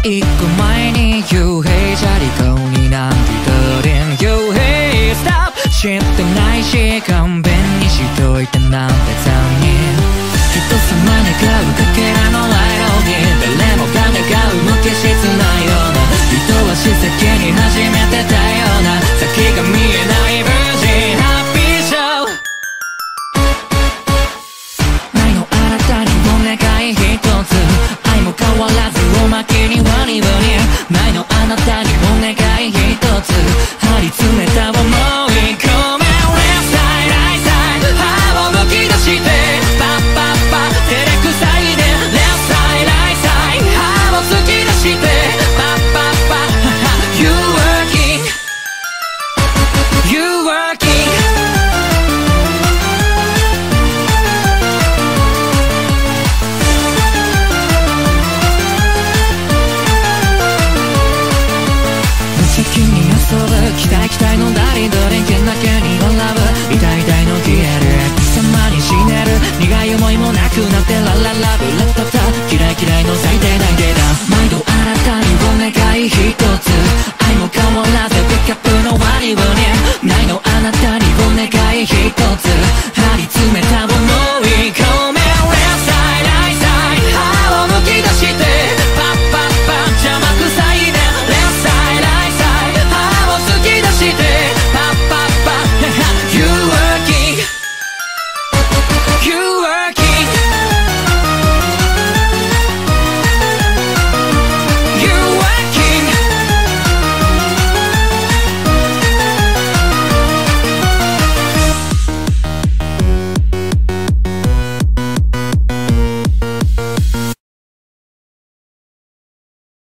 一個前に You hate じゃりこになんて言ったり You hate stop 知ってないし勘弁にしといてなんて残忍人様願うかけらのライトに誰もが願う無機質なような人はし世間に初めてたような先が見えないバージンハッピーショーないのあなたにお願い一つ愛も変わらずおまけにワニワニないの